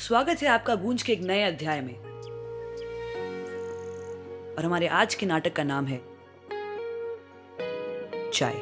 स्वागत है आपका गूंज के एक नए अध्याय में। और हमारे आज के नाटक का नाम है चाय।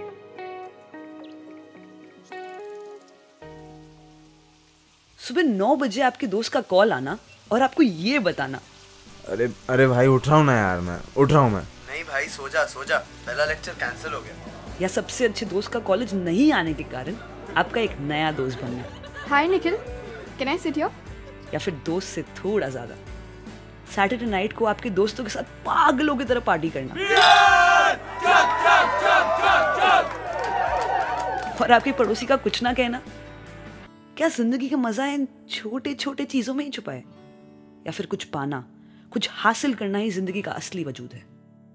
सुबह 9 बजे आपके दोस्त का कॉल आना और आपको ये बताना, अरे भाई उठ रहा हूँ ना यार, मैं उठ रहा हूँ मैं। नहीं भाई सो जा, पहला लेक्चर कैंसिल हो गया। या सबसे अच्छे दोस्त का कॉलेज नहीं आने के कारण आपका एक नया दोस्त बनना। Hi Nikhil, can I sit here? या फिर दोस्त से थोड़ा ज्यादा सैटरडे नाइट को आपके दोस्तों के साथ पागलों की तरह पार्टी करना। और आपके पड़ोसी का कुछ ना कहना। क्या जिंदगी का मजा इन छोटे छोटे चीजों में ही छुपा है? या फिर कुछ पाना, कुछ हासिल करना ही जिंदगी का असली वजूद है?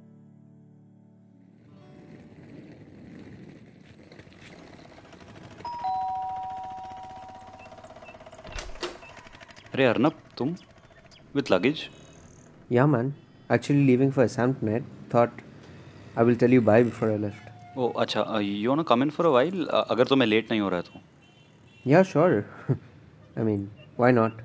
अरे अर्नब, तुम with luggage? Yeah man, actually leaving for Assam tonight. Thought I will tell you bye before I left. Oh अच्छा, you wanna come in for a while? अगर तुम्हें लेट नहीं हो रहा है तो। Yeah sure. I mean, why not?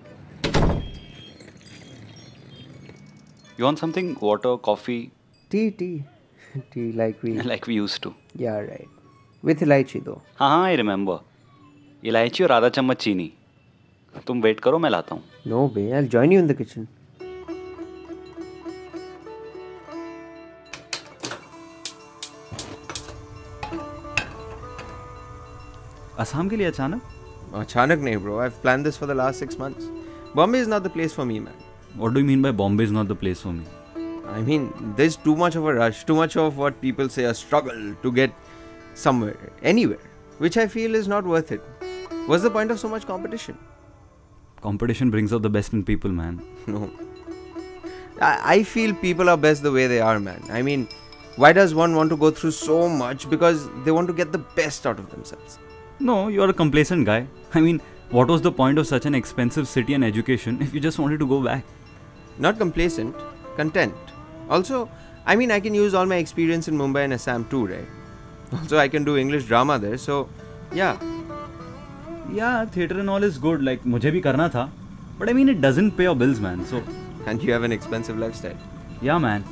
You want something? Water, coffee? Tea like we used to. Yeah right. With elaichi though. हाँ I remember. इलायची और आधा चम्मच चीनी। तुम वेट करो, मैं लाता हूँ। No bhai, I'll join you in the kitchen. Assam के लिए अचानक? अचानक नहीं bro, I've planned this for the last 6 months. Bombay is not the place for me man. What do you mean by Bombay is not the place for me? I mean, there's too much of a rush, too much of what people say a struggle to get somewhere, anywhere, which I feel is not worth it. What's the point of so much competition? Competition brings out the best in people, man. No. I feel people are best the way they are, man. I mean, why does one want to go through so much because they want to get the best out of themselves? No, you're a complacent guy. I mean, what was the point of such an expensive city and education if you just wanted to go back? Not complacent, content. Also, I mean, I can use all my experience in Mumbai and Assam too, right? Also, I can do English drama there, so yeah. Yeah, theatre and all is good. Like, मुझे भी करना था. But I mean, it doesn't pay your bills, man. So. And you have an expensive lifestyle. Yeah, man.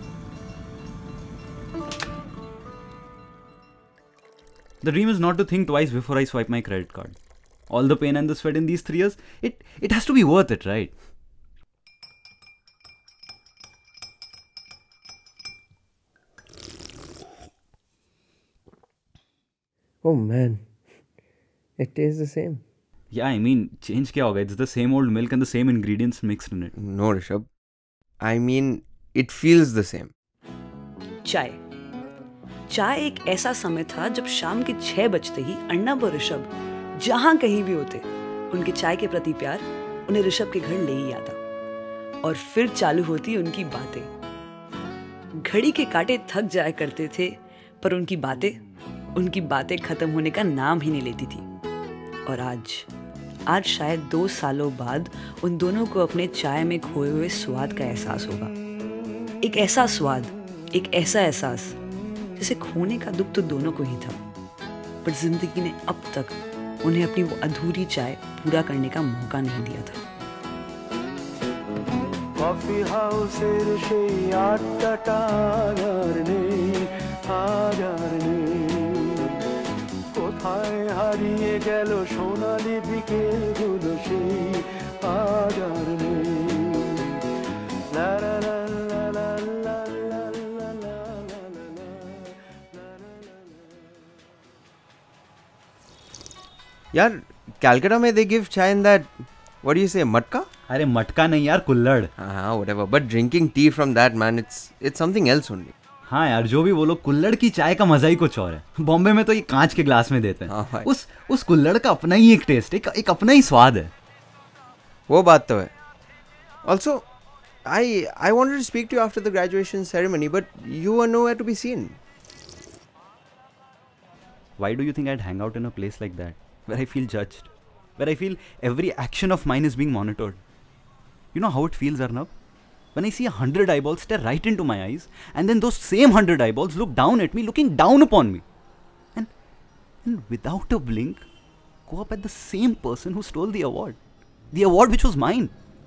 The dream is not to think twice before I swipe my credit card. All the pain and the sweat in these 3 years, it has to be worth it, right? Oh man, it tastes the same. Yeah, I mean, change क्या होगा? It's the same old milk and the same ingredients mixed in it. No, Rishabh. I mean, it feels the same. चाय एक ऐसा समय था जब शाम के 6 बजते ही अर्नब और ऋषभ जहां कहीं भी होते, उनके चाय के प्रति प्यार उन्हें ऋषभ के घर ले ही आता। और फिर चालू होती उनकी बातें। घड़ी के कांटे थक जाया करते थे, पर उनकी बातें खत्म होने का नाम ही नहीं लेती थी। और आज शायद 2 सालों बाद उन दोनों को अपने चाय में खोए हुए स्वाद का एहसास होगा। एक ऐसा स्वाद, एक ऐसा एहसास जैसे खोने का दुख तो दोनों को ही था, पर जिंदगी ने अब तक उन्हें अपनी वो अधूरी चाय पूरा करने का मौका नहीं दिया था। कॉफी हाउसेर সেই আড্ডাটা আর নেই, আর নেই। কোথায় হারিয়ে গেল সোনালি বিকেলগুলো সেই আর নেই। লা লা লা লা লা লা লা লা লা লা। यार, Calcutta में they give chai in that, what do you say, matka? अरे मटका नहीं यार, कुल्हड़। हाँ, whatever. But drinking tea from that, man, it's something else only. हाँ यार, जो भी बोलो, कुल्हड़ की चाय का मजा ही कुछ और है। बॉम्बे में तो ये कांच के ग्लास में देते हैं। हाँ, उस कुल्हड़ का अपना ही एक टेस्ट, एक अपना ही स्वाद है। वो बात तो है। Also, I wanted to speak to you after the graduation ceremony, but you were nowhere to be seen. Why do you think I'd hang out in a place like that, where I feel judged, where I feel every action of mine is being monitored? You know how it feels, Arnab? When I see 100 eyeballs stare right into my eyes, and then those same 100 eyeballs look down at me, looking down upon me. And without a blink, go up at the same person who stole the award. The award which was mine.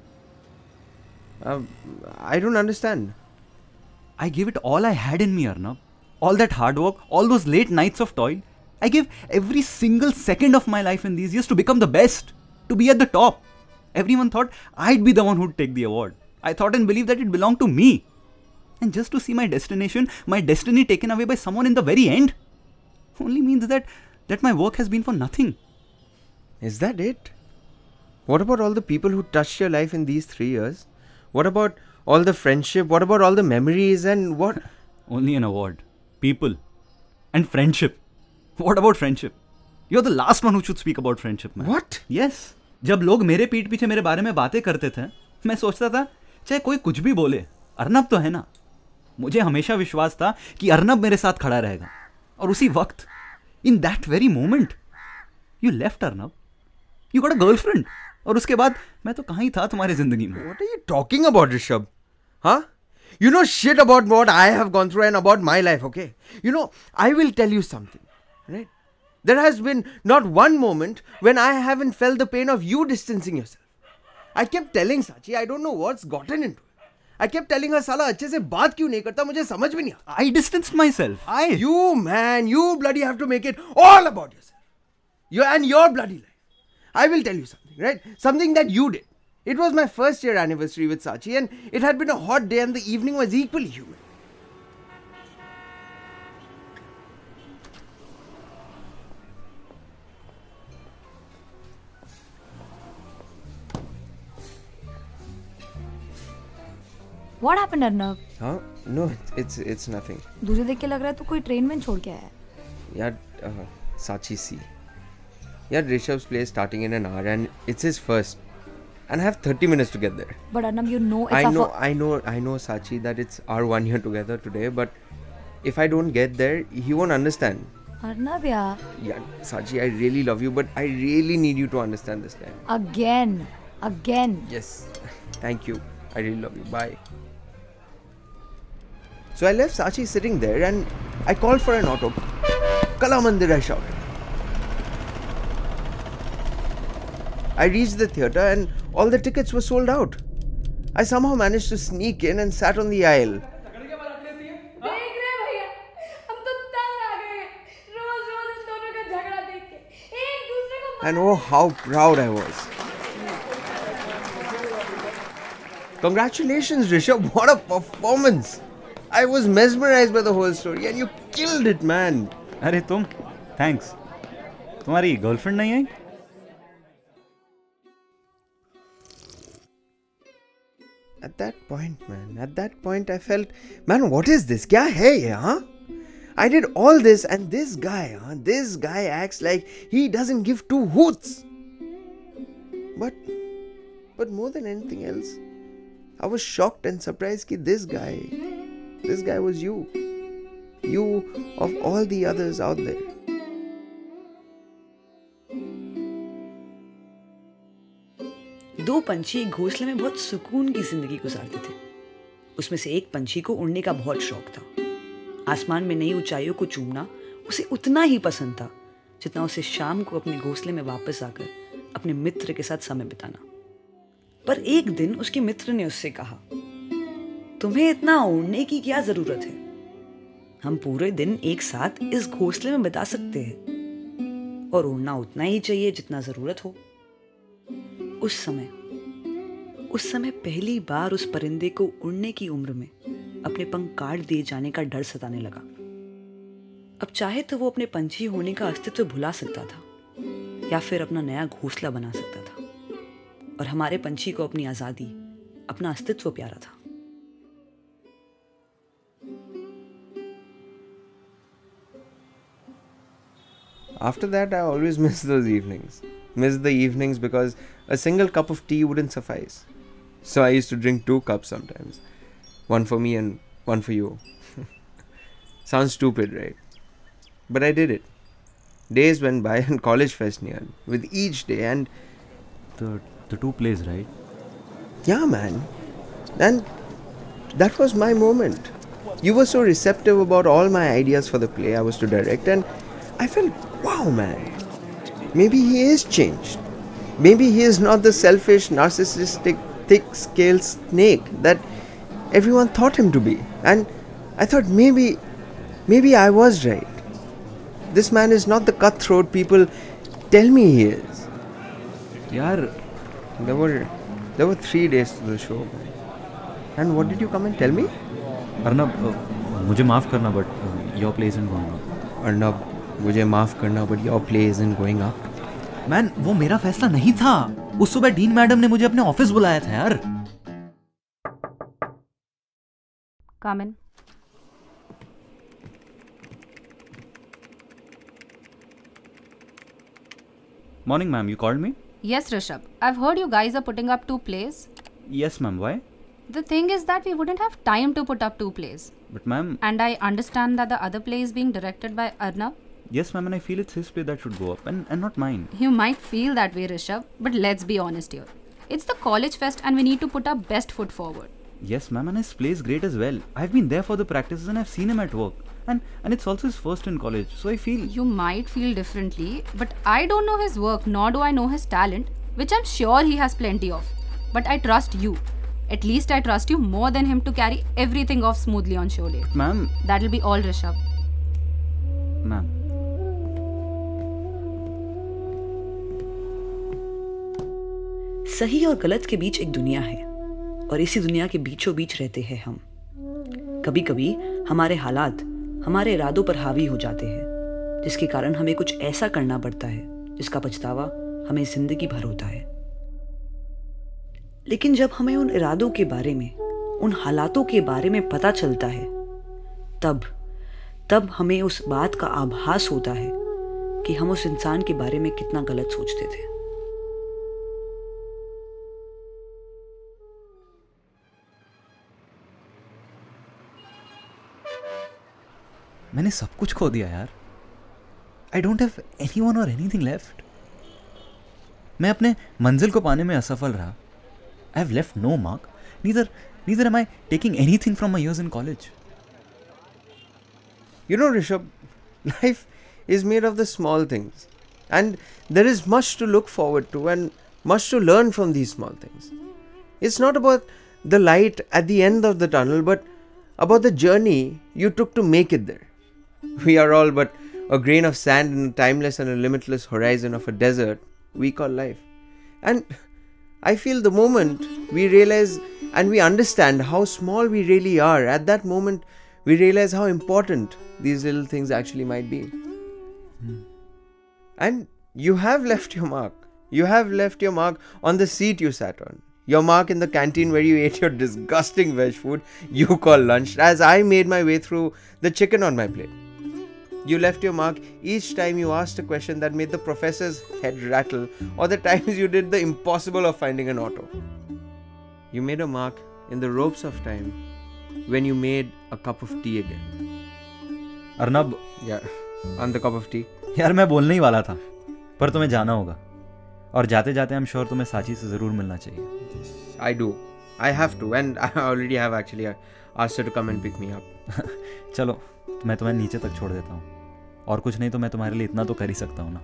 I don't understand. I gave it all I had in me, Arnab. All that hard work, all those late nights of toil. I gave every single second of my life in these years to become the best, to be at the top. Everyone thought I'd be the one who'd take the award. I thought and believed that it belonged to me. And just to see my destination, my destiny taken away by someone in the very end, only means that my work has been for nothing. Is that it? What about all the people who touched your life in these 3 years? What about all the friendship? What about all the memories and what? Only an award. People. And friendship. What about friendship? You're the last one who should speak about friendship, man. What? Yes. जब लोग मेरे पीठ पीछे मेरे बारे में बातें करते थे, मैं सोचता था, चाहे कोई कुछ भी बोले, अर्नब तो है ना. मुझे हमेशा विश्वास था कि अर्नब मेरे साथ खड़ा रहेगा. और उसी वक्त, in that very moment, you left Arnab. You got a girlfriend. और उसके बाद मैं तो कहाँ ही था तुम्हारी जिंदगी में. What are you talking about, Rishabh? Huh? You know shit about what I have gone through and about my life, okay? You know, I will tell you something, right? There has been not one moment when I haven't felt the pain of you distancing yourself. I kept telling Sachi, I don't know what's gotten into it. I kept telling her, साला अच्छे से बात क्यों नहीं करता, मुझे समझ में नहीं आता. I distanced myself. You man, you bloody have to make it all about yourself. You and your bloody life. I will tell you something, right? Something that you did. It was my first year anniversary with Sachi and it had been a hot day and the evening was equally humid. What happened, Arnab? Huh? No, it's nothing. तुझे देख के लग रहा है तू कोई train में छोड़ के आया है. यार, Sachi see. Yeah, Rishabh's play is starting in an hour and it's his first. And I have 30 minutes to get there. But Arnab, you know it's I know Sachi that it's our 1 year together today, but if I don't get there, he won't understand. Arnab, yeah. Yeah, Sachi, I really love you, but I really need you to understand this time. Again. Yes. Thank you. I really love you. Bye. So I left Sachi sitting there and I called for an auto. Kala Mandir, I shouted. I reached the theatre and all the tickets were sold out. I somehow managed to sneak in and sat on the aisle. And oh, how proud I was. Congratulations, Rishabh. What a performance. I was mesmerized by the whole story and you killed it, man. अरे तुम, thanks. तुम्हारी girlfriend नहीं आई? At that point I felt, man, what is this? Kya hai ye, huh? I did all this and this guy acts like he doesn't give two hoots. But more than anything else, I was shocked and surprised that this guy was you. You of all the others out there. दो पंछी एक घोंसले में बहुत सुकून की जिंदगी गुजारते थे. उसमें से एक पंछी को उड़ने का बहुत शौक था. आसमान में नई ऊंचाइयों को चूमना उसे उतना ही पसंद था जितना उसे शाम को अपने घोंसले में वापस आकर अपने मित्र के साथ समय बिताना. पर एक दिन उसके मित्र ने उससे कहा, तुम्हें इतना उड़ने की क्या जरूरत है? हम पूरे दिन एक साथ इस घोंसले में बिता सकते हैं और उड़ना उतना ही चाहिए जितना जरूरत हो. उस समय पहली बार उस परिंदे को उड़ने की उम्र में अपने पंख काट दिए जाने का डर सताने लगा. अब चाहे तो वो अपने पंछी होने का अस्तित्व भुला सकता था या फिर अपना नया घोंसला बना सकता था. और हमारे पंछी को अपनी आजादी, अपना अस्तित्व प्यारा था. After that, I always miss those evenings. Miss the evenings because a single cup of tea wouldn't suffice. So I used to drink 2 cups sometimes. One for me and one for you. Sounds stupid, right? But I did it. Days went by and college fest neared. With each day and... The 2 plays, right? Yeah, man. And that was my moment. You were so receptive about all my ideas for the play I was to direct and I felt, wow, man. Maybe he is changed. maybe he is not the selfish, narcissistic, thick-scaled snake that everyone thought him to be. And I thought maybe I was right. This man is not the cutthroat people tell me he is. यार There were 3 days to the show. And what did you come and tell me? Arnab, मुझे माफ़ करना but your play isn't going up. Arnab, मुझे माफ करना but your play isn't going up. Man, वो मेरा फैसला नहीं था. उस सुबह डीन मैडम ने मुझे अपने ऑफिस बुलाया था यार. Come in. Morning ma'am, you called me? Yes, Rishabh. I've heard you guys are putting up 2 plays. Yes ma'am, why? The thing is that we wouldn't have time to put up 2 plays. But ma'am, And I understand that the other play is being directed by Arnab. yes ma'am, and I feel it's his play that should go up and not mine. You might feel that way, Rishabh, but let's be honest here. It's the college fest and we need to put our best foot forward. Yes ma'am, and his play is great as well. I've been there for the practices and I've seen him at work. And it's also his first in college, so I feel... You might feel differently, but I don't know his work, nor do I know his talent, which I'm sure he has plenty of. But I trust you. At least I trust you more than him to carry everything off smoothly on show day. Ma'am, That'll be all, Rishabh. ma'am. सही और गलत के बीच एक दुनिया है और इसी दुनिया के बीचों बीच रहते हैं हम. कभी कभी हमारे हालात हमारे इरादों पर हावी हो जाते हैं, जिसके कारण हमें कुछ ऐसा करना पड़ता है जिसका पछतावा हमें जिंदगी भर होता है. लेकिन जब हमें उन इरादों के बारे में, उन हालातों के बारे में पता चलता है, तब हमें उस बात का आभास होता है कि हम उस इंसान के बारे में कितना गलत सोचते थे. मैंने सब कुछ खो दिया यार. I don't have anyone or anything left. मैं अपने मंजिल को पाने में असफल रहा. I have left no mark. Neither am I taking anything from my years in college. You know, Rishabh, life is made of the small things. And there is much to look forward to and much to learn from these small things. It's not about the light at the end of the tunnel, but about the journey you took to make it there. We are all but a grain of sand in a timeless and a limitless horizon of a desert we call life. And I feel the moment we realize and we understand how small we really are, at that moment we realize how important these little things actually might be. And you have left your mark. You have left your mark on the seat you sat on. Your mark in the canteen where you ate your disgusting veg food you call lunch, as I made my way through the chicken on my plate. You left your mark each time you asked a question that made the professor's head rattle, or the times you did the impossible of finding an auto. You made a mark in the ropes of time when you made a cup of tea again. Arnab, Yeah, on the cup of tea. यार मैं बोलने ही वाला था, पर तुम्हें जाना होगा. और जाते जाते I'm sure तुम्हें साची से ज़रूर मिलना चाहिए. I do. I have to, and I already have actually asked her to come and pick me up. चलो, मैं तुम्हें नीचे तक छोड़ देता हूँ. और कुछ नहीं तो मैं तुम्हारे लिए इतना तो कर ही सकता हूँ ना.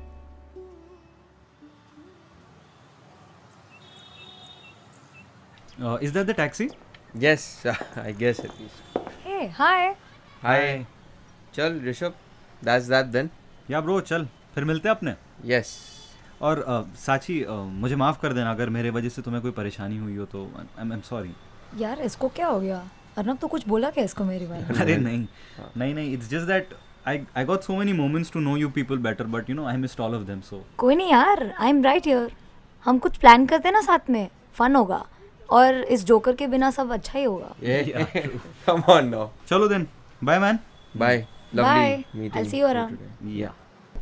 Is that the taxi? Yes, I guess at least. Hey, hi. Hi. Chal, Rishabh. That's that then. Yeah bro, चल फिर मिलते हैं अपने. Yes. और साची, मुझे माफ़ कर देना अगर मेरे वजह से तुम्हें कोई परेशानी हुई हो तो. I'm sorry. यार इसको क्या हो गया? अर्नब तो कुछ बोला क्या इसको मेरी बात? अरे नहीं. It's just that I got so many moments to know you people better, but you know I missed all of them. So कोई नहीं यार, I'm right here. हम कुछ प्लान करते हैं ना साथ में, फन होगा. और इस जोकर के बिना सब अच्छा ही होगा. Yeah. Come on now. चलो then. Bye man. Bye. Lovely Bye. meeting. I'll see you around. today. Yeah.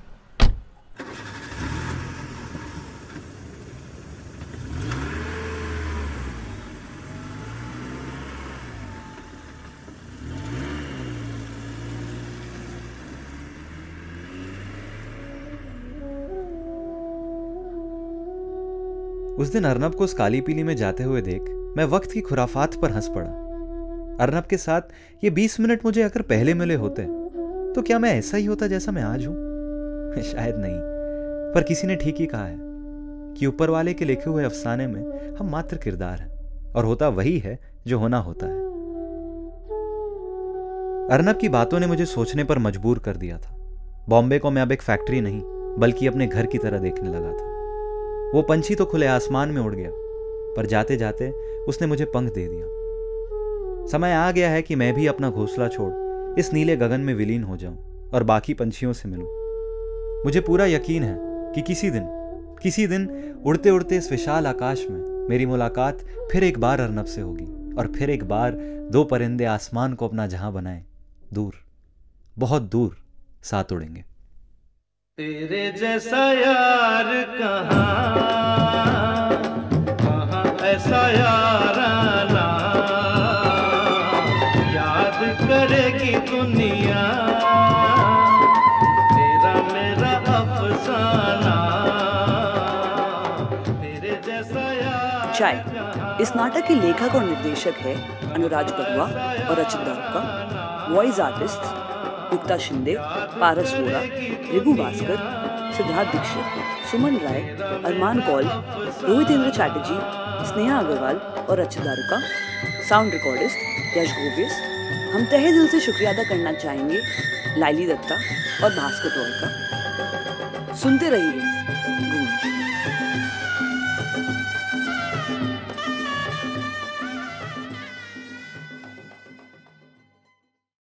उस दिन अर्नब को उस काली पीली में जाते हुए देख मैं वक्त की खुराफात पर हंस पड़ा. अर्नब के साथ ये 20 मिनट मुझे अगर पहले मिले होते तो क्या मैं ऐसा ही होता जैसा मैं आज हूं? शायद नहीं, पर किसी ने ठीक ही कहा है. कि ऊपर वाले के लिखे हुए अफसाने में हम मात्र किरदार हैं और होता वही है जो होना होता है। अर्नब की बातों ने मुझे सोचने पर मजबूर कर दिया था। बॉम्बे को मैं अब एक फैक्ट्री नहीं बल्कि अपने घर की तरह देखने लगा था। वो पंछी तो खुले आसमान में उड़ गया, पर जाते जाते उसने मुझे पंख दे दिया। समय आ गया है कि मैं भी अपना घोंसला छोड़ इस नीले गगन में विलीन हो जाऊं और बाकी पंछियों से मिलूं। मुझे पूरा यकीन है कि किसी दिन उड़ते उड़ते इस विशाल आकाश में मेरी मुलाकात फिर एक बार अर्नब से होगी और फिर एक बार दो परिंदे आसमान को अपना जहां बनाए दूर, बहुत दूर साथ उड़ेंगे। तेरे जैसा यार कहाँ ऐसा याराना, याद करेगी दुनिया तेरा मेरा अफसाना, तेरे जैसा यार। चाय इस नाटक के लेखक और निर्देशक है अनुराज बरुआ और रचित दारुका। वॉइस आर्टिस्ट युक्ता शिंदे, पारस वोरा, रिगु भास्कर, सिद्धार्थ दीक्षित, सुमन राय, अरमान कौल, रोहितेंद्र चैटर्जी, स्नेहा अग्रवाल और रचित दारुका। साउंड रिकॉर्डिस्ट यश गोविस। हम तहे दिल से शुक्रिया अदा करना चाहेंगे लाइली दत्ता और भास्कर रॉय का। सुनते रहिए गूंज।